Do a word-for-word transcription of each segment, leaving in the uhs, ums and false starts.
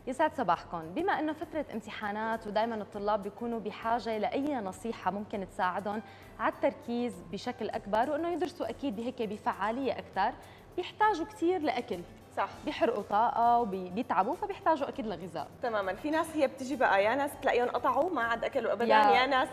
يسعد صباحكم. بما انه فتره امتحانات ودائما الطلاب بيكونوا بحاجه لاي نصيحه ممكن تساعدهم على التركيز بشكل اكبر وانه يدرسوا اكيد هيك بفعاليه اكثر، بيحتاجوا كثير لاكل. صح، بيحرقوا طاقه وبيتعبوا فبيحتاجوا اكيد لغذاء. تماما. في ناس هي بتجي بقى، يا ناس تلاقيهم قطعوا ما عاد اكلوا ابدا، يا, يا, يا ناس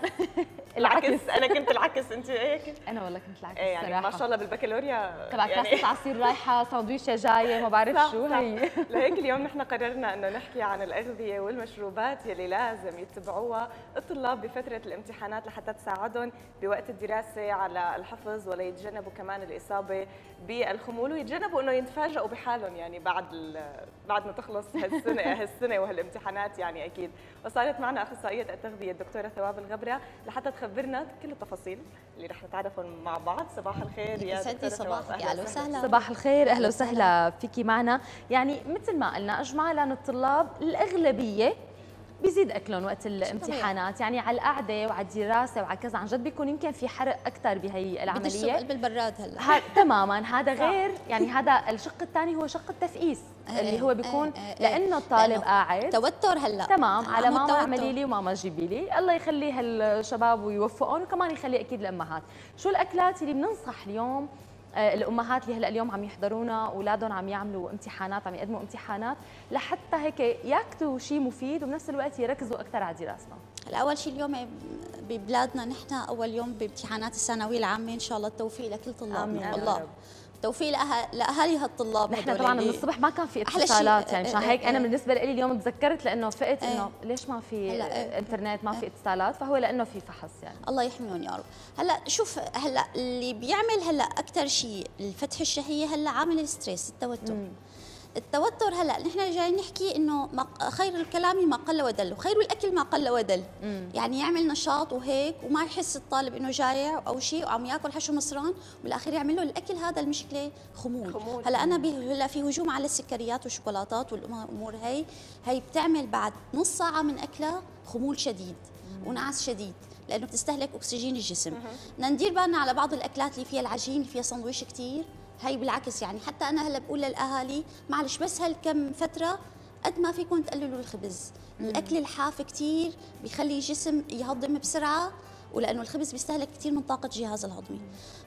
العكس. انا كنت العكس، انت هيك؟ انا والله كنت العكس. ايه يعني ما شاء الله بالبكالوريا تبع يعني كاسه عصير رايحه ساندويشه جايه ما بعرف صح شو صح. هي. لهيك اليوم نحن قررنا انه نحكي عن الاغذيه والمشروبات يلي لازم يتبعوها الطلاب بفتره الامتحانات لحتى تساعدهم بوقت الدراسه على الحفظ، ولا يتجنبوا كمان الاصابه بالخمول، ويتجنبوا انه يتفاجئوا بحالهم يعني بعد بعد ما تخلص هالسنه هالسنه وهالامتحانات يعني اكيد. وصارت معنا اخصائيه التغذيه الدكتوره ثواب الغبره لحتى تخبرنا كل التفاصيل اللي رح نتعرفهم مع بعض. صباح الخير يا دكتوره ثواب. صباحك، اهلا وسهلا. صباح الخير، اهلا وسهلا فيكي معنا. يعني مثل ما قلنا اجمالا الطلاب الاغلبيه بيزيد اكلهم وقت الامتحانات، يعني على القعده وعلى الدراسه وعلى كذا، عن جد بيكون يمكن في حرق اكثر بهي العمليه. بدشوا قلب البراد هلا. ها تماما. هذا غير يعني هذا الشق الثاني هو شق التفقيس اللي هو بيكون لانه الطالب قاعد توتر هلا تمام على ماما اعملي لي وماما جيبي لي، الله يخلي هالشباب ويوفقهم وكمان يخلي اكيد الامهات. شو الاكلات اللي بننصح اليوم الامهات اللي هلا اليوم عم يحضرونا اولادهم عم يعملوا امتحانات، عم يقدموا امتحانات، لحتى هيك ياكلوا شيء مفيد وبنفس الوقت يركزوا اكثر على دراستهم؟ هلا اول شيء اليوم ببلادنا نحن اول يوم بامتحانات الثانويه العامه، ان شاء الله التوفيق لكل طلابنا والله، توفيق لاهالي هالطلاب. نحن طبعا من الصبح ما كان في اتصالات يعني، مشان هيك انا بالنسبه لي اليوم تذكرت لانه فقت انه ليش ما في انترنت، ما في اتصالات، فهو لانه في فحص يعني. الله يحميهم يا رب. هلا شوف، هلا اللي بيعمل هلا اكثر شيء الفتح الشهيه هلا عامل الستريس، التوتر. مم. التوتر هلا نحن جايين نحكي انه خير الكلام ما قل ودل، وخير الاكل ما قل ودل. مم. يعني يعمل نشاط وهيك وما يحس الطالب انه جايع او شيء وعم ياكل حشو مصران، وبالاخير يعمل له الاكل هذا المشكله خمول. خمول. هلا انا هلا في هجوم على السكريات والشوكولاتات والامور هي هي بتعمل بعد نص ساعه من اكلها خمول شديد. مم. ونعس شديد لانه بتستهلك اكسجين الجسم. بدنا ندير بالنا على بعض الاكلات اللي فيها العجين، اللي فيها سندويش كثير، هي بالعكس يعني. حتى انا هلا بقول للاهالي معلش بس هالكم فتره قد ما فيكم تقللوا الخبز. مم. الاكل الحاف كثير بيخلي الجسم يهضم بسرعه، ولانه الخبز بيستهلك كثير من طاقه الجهاز الهضمي.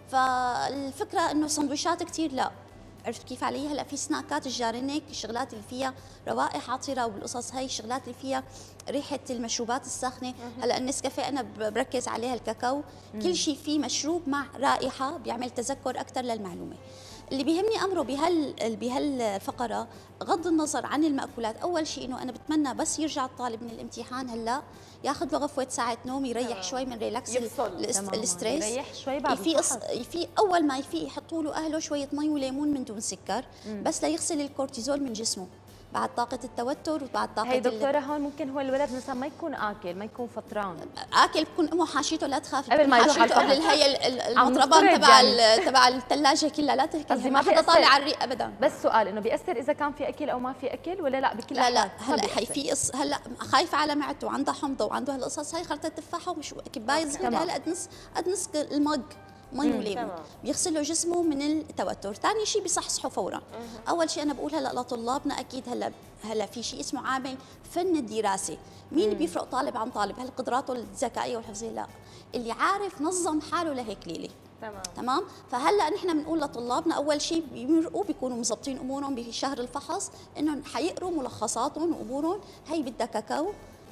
فالفكره انه سندويشات كثير لا، عرفت كيف علي؟ هلا في سناكات الجارينيك، الشغلات اللي فيها روائح عطره والقصص هي، الشغلات اللي فيها ريحه المشروبات الساخنه. هلا النسكافيه انا بركز عليها، الكاكاو، مم. كل شيء فيه مشروب مع رائحه بيعمل تذكر اكثر للمعلومه. اللي بيهمني امره بهال بهالفقره غض النظر عن المأكولات، اول شيء انه انا بتمنى بس يرجع الطالب من الامتحان هلا ياخذ له غفوه ساعه نوم، يريح شوي من ريلاكس الاستريس، يريح شوي بعد في في اول ما يفيق يحطوا له اهله شويه مي وليمون من دون سكر. مم. بس ليغسل الكورتيزول من جسمه بعد طاقة التوتر وبعد طاقة. هي دكتورة هون ممكن هو الولد مثلا ما يكون آكل، ما يكون فطران، آكل بكون أمه حاشيته، لا تخافي قبل ما يروح حاشيته قبل هي المطربان تبع يعني. تبع الثلاجة كلها، لا تحكي ما حدا طالع على الريق أبدا. بس سؤال إنه بيأثر إذا كان في أكل أو ما في أكل ولا لا؟ بكل لا لا هلا هي في قص هلا خايفة على معدته وعندها حمضة وعنده هالقصص هي، خرطة تفاحة ومش كباية صغيرة هلا قد نص قد نص المج مي وليمون، بيغسلوا جسمه من التوتر. ثاني شيء بيصحصحوا فورا. مم. اول شيء انا بقول هلا لطلابنا اكيد هلا هلا في شيء اسمه عامل فن الدراسه. مين اللي بيفرق طالب عن طالب؟ هل قدراته الذكائيه والحفظيه؟ لا، اللي عارف نظم حاله لهيك ليله. تمام تمام. فهلا نحن بنقول لطلابنا اول شيء بيمرقوا بيكونوا مظبطين امورهم بشهر الفحص، انهم حيقروا ملخصاتهم وامورهم. هي بدها كاكاو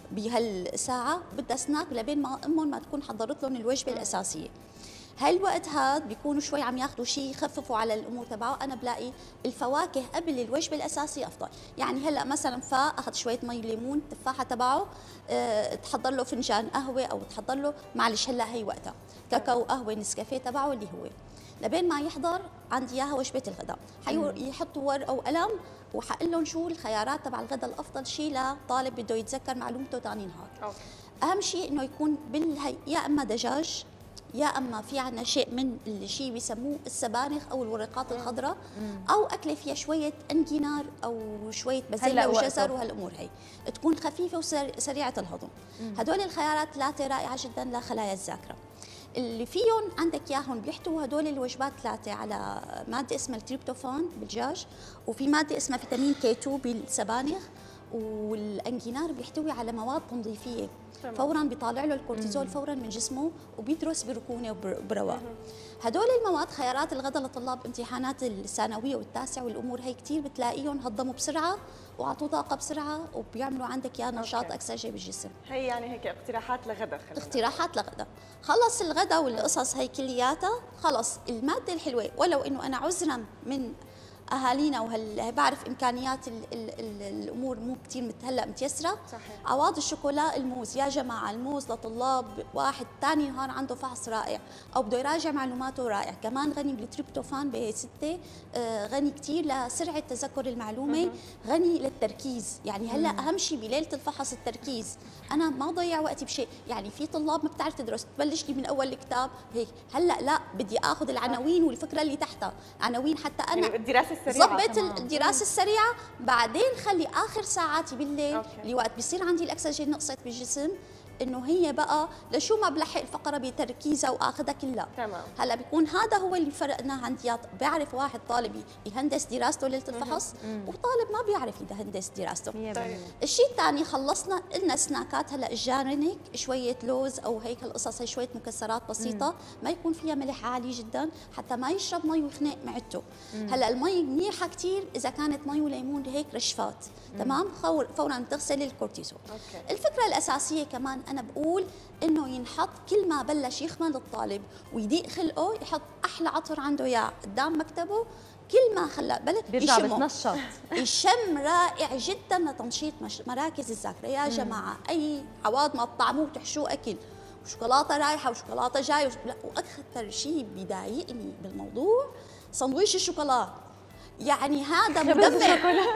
بهالساعه، بدها سناك لبين ما امهم ما تكون حضرت لهم الوجبه. مم. الاساسيه. هالوقت هذا بيكونوا شوي عم ياخذوا شيء يخففوا على الامور تبعه. انا بلاقي الفواكه قبل الوجبه الاساسيه افضل. يعني هلا مثلا فاق اخذ شويه مي وليمون، التفاحه تبعه أه تحضر له فنجان قهوه او تحضر له معلش هلا هي وقتها كاكاو قهوه نسكافيه تبعه اللي هو لبين ما يحضر عندي اياها وجبه الغداء. حيحطوا ورقه وقلم وحقول لهم شو الخيارات تبع الغداء الافضل شيء لطالب بده يتذكر معلومته ثاني نهار. اهم شيء انه يكون بالهي يا اما دجاج يا اما في عندنا شيء من الشيء بيسموه السبانخ او الورقات الخضراء، او اكله فيها شويه انجينار او شويه بازلاء وجزر وهالامور هي تكون خفيفه وسريعه الهضم. هدول الخيارات ثلاثه رائعه جدا لخلايا الذاكره. اللي فيهم عندك اياهم بيحتووا هدول الوجبات ثلاثه على ماده اسمها التريبتوفان بالدجاج، وفي ماده اسمها فيتامين كي اثنين بالسبانخ، والانجينار بيحتوي على مواد تنظيفيه، فورا بيطالع له الكورتيزول فورا من جسمه وبيدرس بركونه وبرواق. هدول المواد خيارات الغداء لطلاب امتحانات الثانويه والتاسع والامور هي كثير بتلاقيهم هضموا بسرعه وعطوا طاقه بسرعه وبيعملوا عندك يا نشاط اكسجه بالجسم. هي يعني هيك اقتراحات لغدا. اقتراحات لغدا. خلص الغداء والقصص هي كلياتها، خلص الماده الحلوه، ولو انه انا عذرا من اهالينا وهل بعرف امكانيات ال ال ال الامور مو كثير هلا متيسره. صحيح. عواض الشوكولا، الموز يا جماعه، الموز لطلاب واحد ثاني نهار عنده فحص رائع او بده يراجع معلوماته رائع، كمان غني بالتريبتوفان ب ستة، آه غني كثير لسرعه تذكر المعلومه، غني للتركيز، يعني هلا اهم شيء بليله الفحص التركيز، انا ما ضيع وقتي بشيء، يعني في طلاب ما بتعرف تدرس تبلش لي من اول الكتاب هيك، هلا لا بدي اخذ العناوين والفكره اللي تحتها، عناوين حتى انا يعني الدراسه السريعه ظبط الدراسه السريعه، بعدين خلي اخر ساعاتي بالليل أوكي. اللي وقت بيصير عندي الاكسجين نقصت بالجسم، انه هي بقى لشو ما بلحق الفقره بتركيزها واخذها كلها. تمام. هلا بيكون هذا هو اللي فرقنا عن ديات، بيعرف واحد طالب يهندس دراسته ليله الفحص وطالب ما بيعرف يهندس دراسته. طيب. الشيء الثاني خلصنا قلنا سناكات، هلا الجارنك شويه لوز او هيك القصص، هي شويه مكسرات بسيطه مم. ما يكون فيها ملح عالي جدا حتى ما يشرب مي ويخنق معدته. هلا المي منيحه كثير اذا كانت مي وليمون هيك رشفات، تمام، فورا تغسلي الكورتيزول. أوكي. الفكره الاساسيه كمان انا بقول انه ينحط كل ما بلش يخمل الطالب ويضيق خلقه يحط احلى عطر عنده اياه قدام مكتبه، كل ما خلى بلش بيرجع بتنشط. الشم رائع جدا لتنشيط مراكز الذاكره يا جماعه. اي عواض ما تطعموه وتحشوه اكل وشوكولاته رايحه وشوكولاته جايه وش... واكثر شيء بيضايقني بالموضوع سندويش الشوكولاته، يعني هذا مدمر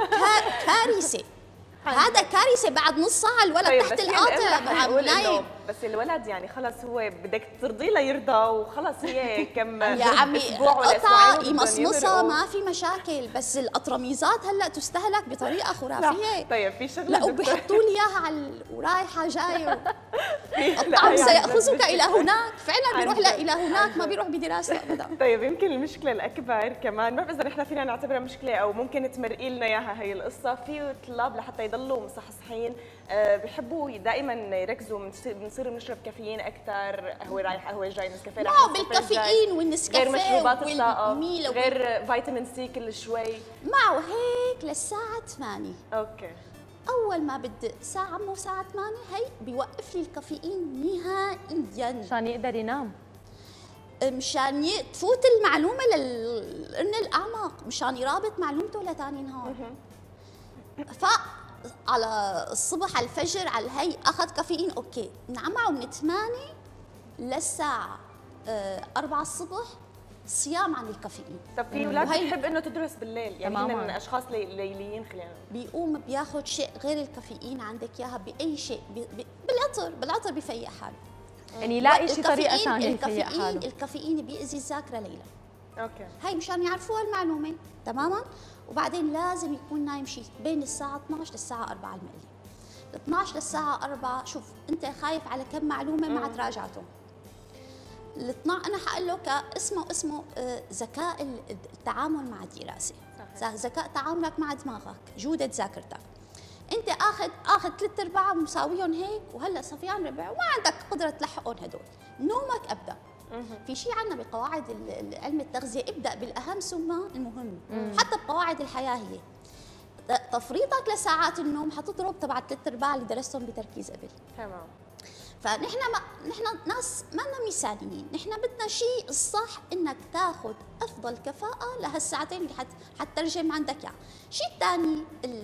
كارثه، هذا كارثه. بعد نص ساعه الولد طيب تحت القاطع نايم. بس الولد يعني خلص هو بدك ترضيه ليرضى وخلص هي كم يا عمي قطعه يمصمصها ما في مشاكل، بس القطرميزات هلا تستهلك بطريقه خرافيه. طيب في شغله لا وبيحطوا لي اياها على ورايحه جايه الطعم سيأخذك الى هناك، فعلا بيروح لا الى هناك، ما بيروح بدراسه ابدا. طيب يمكن المشكله الاكبر كمان، ما بعرف اذا نحن فينا نعتبرها مشكله او ممكن تمرقي لنا اياها هي القصه، في طلاب لحتى يضلوا مصحصحين أه بحبوا دائما يركزوا، بنصير بنشرب كافيين اكثر، قهوه رايحه قهوه جاي، نسكافيه رايح، معه بالكافيين والنسكافيه غير مشروبات الطاقه، غير فيتامين سي كل شوي، معه هيك للساعه ثمانية. اوكي. اول ما بدي ساعه مو ساعه ثمانية هي بيوقف لي الكافيين نهائيا مشان يقدر ينام، مشان تفوت المعلومه للقرن الاعمق، مشان يرابط معلومته لثاني نهار. ف على الصبح على الفجر على هي اخذ كافيين اوكي، نعم معه من ثمانية للساعه أربعة الصبح صيام عن الكافيين. طب في اولاد بتحب انه تدرس بالليل، يعني تماماً. من اشخاص ليليين خلينا بيقوم بياخذ شيء غير الكافيين عندك اياها باي شيء، بي بي بالعطر، بالعطر بفيق حاله، يعني يلاقي شيء طريقه ثانيه يفيق حاله. حاله. الكافيين بيأذي الذاكره ليلا. اوكي. هي مشان يعرفوا المعلومه تماما. وبعدين لازم يكون نايم شيء بين الساعه اثنعش للساعه أربعة المقلي. اثنعش للساعه أربعة، شوف انت خايف على كم معلومه ما عاد راجعتهم. الاثنعش انا حقول له اسمه اسمه ذكاء التعامل مع الدراسه، ذكاء تعاملك مع دماغك، جوده ذاكرتك. انت اخذ اخذ ثلاث ارباع مساويهم هيك، وهلا صفيان ربع وما عندك قدره تلحقهم هدول، نومك ابدا. في شيء عندنا بقواعد علم التغذيه، ابدا بالاهم ثم المهم، حتى بقواعد الحياه هي تفريطك لساعات النوم حتضرب تبع ثلاث ارباع اللي درستهم بتركيز قبل. تمام. فنحن ما نحن ناس ما لنا مثاليين، نحن بدنا شيء الصح انك تاخذ افضل كفاءه لهالساعتين اللي حت حتترجم عندك اياه. الشيء الثاني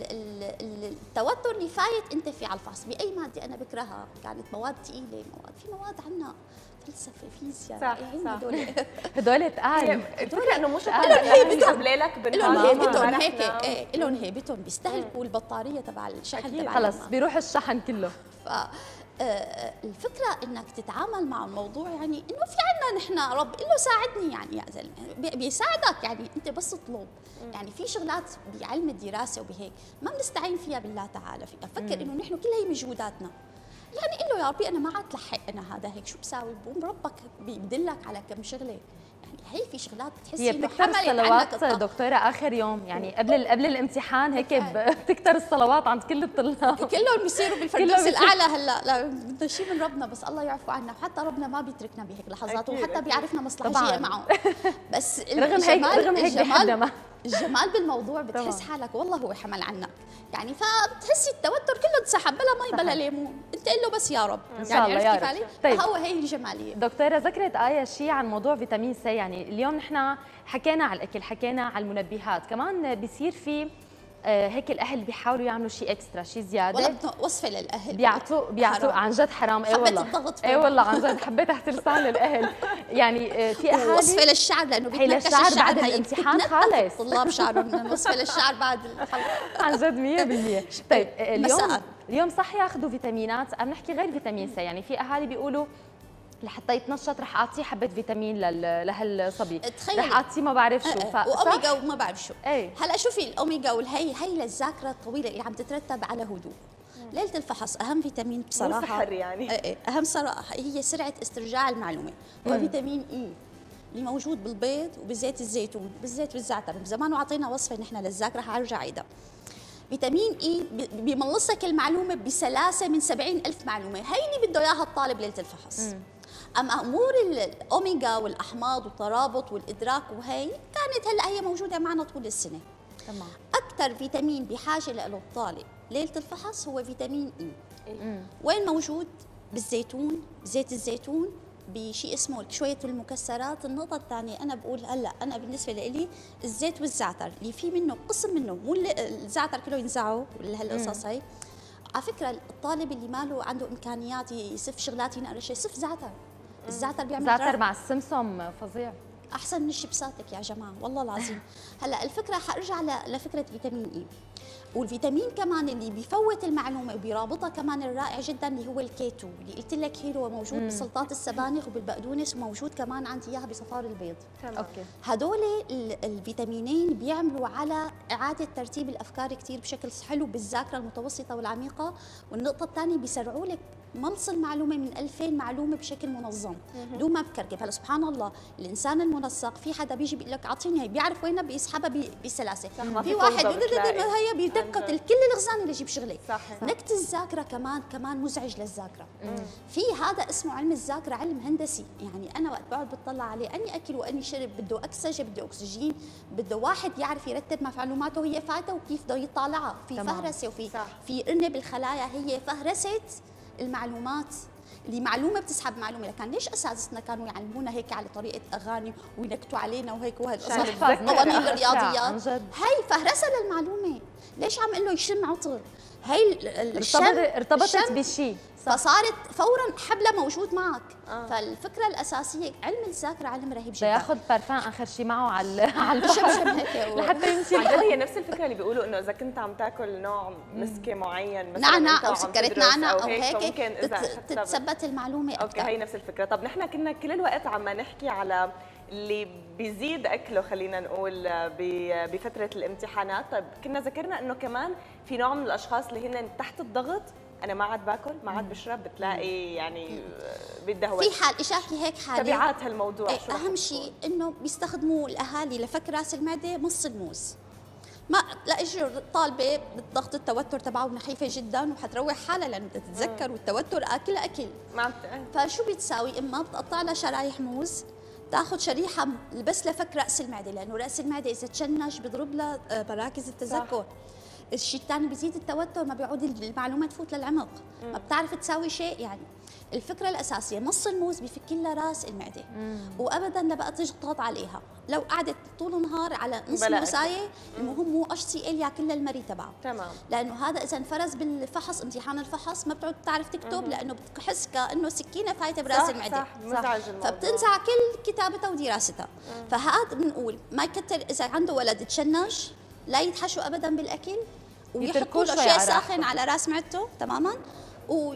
التوتر اللي فايت انت في على الفحص باي ماده انا بكرهها، كانت مواد ثقيله، مواد في مواد عندنا فلسفه فيزياء، صح يعني صح هدول هدول ثقال. الفكره انه مش لهم هيبتهم ليلك لهم هيبتهم هيك، ايه لهم هيبتهم بيستهلكوا البطاريه تبع الشحن تبع خلص بيروح الشحن كله. ف الفكرة انك تتعامل مع الموضوع، يعني انه في عنا نحن رب له ساعدني، يعني يا زلمه بيساعدك، يعني انت بس اطلب. يعني في شغلات بعلم الدراسه وبهيك ما بنستعين فيها بالله تعالى فيها، فكر انه نحن كل هي مجهوداتنا، يعني قل له يا ربي انا ما عاد لحق انا هذا هيك شو بساوي، بقوم ربك بدلك على كم شغله، يعني هي في شغلات بتحسي هي انه بتكتر الصلوات دكتوره اخر يوم، يعني قبل قبل الامتحان هيك بتكتر الصلوات عند كل الطلاب كلهم بيصيروا بالفردوس الاعلى. هلا لا بدنا شيء من ربنا، بس الله يعفو عنا، وحتى ربنا ما بيتركنا بهيك لحظات، وحتى بيعرفنا مصلحه معه. بس رغم هيك رغم هيك الجمال الجمال بالموضوع بتحس حالك والله هو حمل عنك، يعني فبتحسي التوتر كله انسحب، بلا مي بلا ليمون، انت قل له بس يا رب ان شاء الله يا رب. طيب هو هي الجماليه. دكتوره ذكرت آية شيء عن موضوع فيتامين سي، يعني اليوم نحن حكينا على الاكل، حكينا على المنبهات، كمان بيصير في آه هيك الاهل بيحاولوا يعملوا شيء اكسترا، شيء زياده، والله وصفه للاهل بيعطوا بيعطوا عن جد حرام. اي والله اي والله عن جد حبيت تحت لسان للاهل، يعني آه في اهالي وصفه للشعر لانه بيتنكش الشعر بعد الامتحان خالص، طلاب شعرهم وصفه للشعر بعد الحلقه عن جد مية بالمية. طيب اليوم اليوم صح ياخذوا فيتامينات، عم نحكي غير فيتامين سي، يعني في اهالي بيقولوا لحتى يتنشط رح اعطيه حبه فيتامين لهالصبي، رح اعطيه ما بعرف شو ف... واوميجا وما بعرف شو. ايه؟ هلا شوفي الاوميجا والهي هي للذاكره الطويله اللي عم تترتب على هدوء. ليله الفحص اهم فيتامين بصراحه، مو سحر يعني. ايه اهم صراحه هي سرعه استرجاع المعلومه، هو فيتامين اي اللي موجود بالبيض وبزيت الزيتون، بالزيت والزعتر، زمان وعطينا وصفه نحن للذاكره حارجع عيدها. فيتامين اي بيملصك المعلومه بسلاسه من سبعين ألف معلومه، هي اللي بده اياها الطالب ليله الفحص. مم. اما امور الاوميجا والاحماض والترابط والادراك وهي كانت هلا هي موجوده معنا طول السنه. تمام. اكثر فيتامين بحاجه له الطالب ليله الفحص هو فيتامين اي. مم. وين موجود؟ بالزيتون، زيت الزيتون، بشيء اسمه شويه المكسرات. النقطه الثانيه انا بقول هلا انا بالنسبه لي الزيت والزعتر اللي في منه قسم منه، مو الزعتر كله ينزعه ولا هالقصص هي. على فكره الطالب اللي ما له عنده امكانيات يسف شغلات ينقل شيء، يسف زعتر. الزعتر بيعمل زعتر مع السمسم فظيع، احسن من الشيبساتك يا جماعه والله العظيم. هلا الفكره حارجع لفكره فيتامين اي، والفيتامين كمان اللي بيفوت المعلومه وبيرابطها كمان الرائع جدا اللي هو الكيتو، اللي قلت لك هو موجود مم. بسلطات السبانخ وبالبقدونس، وموجود كمان عندي اياها بصفار البيض. تمام. اوكي. هدول الفيتامينين بيعملوا على اعاده ترتيب الافكار كثير بشكل حلو بالذاكره المتوسطه والعميقه، والنقطه الثانيه بيسرعوا لك ملص المعلومه من ألفين معلومه بشكل منظم بدون ما بكركب. هلا سبحان الله الانسان المنسق في حدا بيجي بيقول لك اعطيني هي، بيعرف وينها بيسحبها بسلاسه. في واحد هي بيدقق كل الاغذيه اللي يجيب شغله. نكت الذاكره كمان كمان مزعج للذاكره. في هذا اسمه علم الذاكره، علم هندسي، يعني انا وقت بقعد بطلع عليه اني اكل واني شرب بده اكسجه بده اكسجين، بده واحد يعرف يرتب معلوماته هي فايته وكيف بده يطالعها في فهرسه، وفي صح. في قرنه بالخلايا هي فهرسه المعلومات اللي معلومه بتسحب معلومه. لكن ليش اساتذتنا كانوا يعلمونا هيك على طريقه اغاني وينكتوا علينا وهيك وهالقصص قوانين الرياضيات؟ هي فهرسه للمعلومه. ليش عم اقول له يشم عطر؟ هي الشم ارتبطت بالشيء، فصارت فورا حبلها موجود معك. آه. فالفكره الاساسيه علم الذاكره علم رهيب جدا. ياخذ بارفان اخر شيء معه على على الشمشم هيك لحتى يمشي. هي نفس الفكره اللي بيقولوا انه اذا كنت عم تاكل نوع مسكه معين مثلا نعناع او سكرت نعناع او هيك تتثبت المعلومه اكثر. اوكي هي نفس الفكره. طب نحن كنا كل الوقت عم نحكي على اللي بيزيد اكله خلينا نقول بفتره الامتحانات. طيب كنا ذكرنا انه كمان في نوع من الاشخاص اللي هن تحت الضغط، انا ما عاد باكل ما عاد بشرب، بتلاقي يعني بدها في حال اشاكي هيك حاله. تبعات هالموضوع ايه شو اهم شيء انه بيستخدموا الاهالي لفك راس المعده مص الموز. ما لا اجوا طالبه بالضغط التوتر تبعه نحيفه جدا وحتروح حالها لانه بدها تتذكر والتوتر اكل اكل. ما فشو بتساوي؟ اما بتقطع لها شرايح موز، تاخذ شريحه بس لفك راس المعده، لانه راس المعده اذا تشنج بضرب لها مراكز التذكر. صح. الشيء الثاني بيزيد التوتر، ما بيعود المعلومه تفوت للعمق، ما بتعرف تساوي شيء. يعني الفكره الاساسيه نص الموز بفك لها راس المعده، مم. وابدا لا بقى تضغط عليها. لو قعدت طول النهار على نص موزايه المهم مو اتش سي ال ياكل المري تبعه. تمام. لانه هذا اذا انفرز بالفحص امتحان الفحص ما بتعود تعرف تكتب، مم. لانه بتحس كانه سكينه فايته براس المعده. صح مزعج الموضوع. فبتنزع كل كتابتها ودراستها. مم. فهذا بنقول ما يكتر اذا عنده ولد تشنج لا يتحشوا ابدا بالاكل، ويحطوا له شيء ساخن على راس معدته تماما،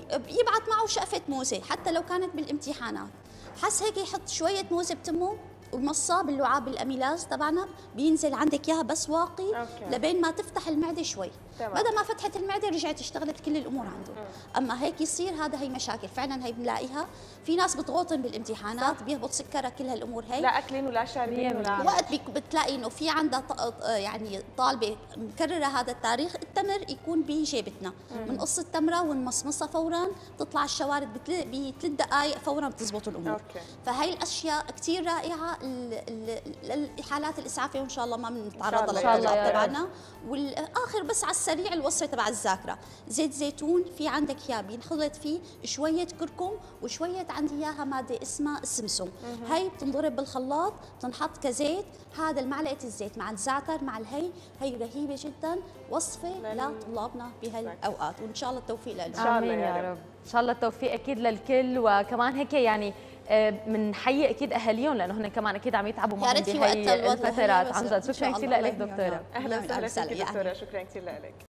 ويبعث معه شقفه موزه حتى لو كانت بالامتحانات. حس هيك يحط شويه موزه بتمه والمصه باللعاب الاميلاز تبعنا بينزل عندك اياها بس واقي أوكي. لبين ما تفتح المعده شوي، بدل ما فتحت المعده رجعت اشتغلت كل الامور عنده. م. اما هيك يصير هذا هي مشاكل فعلا هي بنلاقيها في ناس بتغوطن بالامتحانات بيهبط سكرها كل هالامور هي، لا اكلين ولا شاربين ولا وقت بتلاقي انه في عندها يعني طالبه مكرره هذا التاريخ، التمر يكون بجيبتنا من قص التمره ونمصمصها فورا تطلع الشوارد بثلاث دقائق فورا بتزبط الامور. أوكي. فهي الاشياء كثير رائعه للحالات الاسعافيه وان شاء الله ما بنتعرض لها تبعنا. والاخر بس على السريع الوصفه تبع الذاكره، زيت زيتون في عندك اياه بينخلط فيه شويه كركم وشويه عندي اياها ماده اسمها السمسم، هي بتنضرب بالخلاط بتنحط كزيت، هذا المعلقه الزيت مع الزعتر مع الهي، هي رهيبه جدا وصفه لطلابنا بهالاوقات وان شاء الله التوفيق لهم. ان شاء الله يا رب. ان شاء الله التوفيق اكيد للكل، وكمان هيك يعني بنحيي اكيد اهاليهم لانه هن كمان اكيد عم يتعبوا معهم بهي الفترات. عن جد شكرا كثير لك دكتوره. اهلا وسهلا فيك دكتوره، شكرا كثير لك.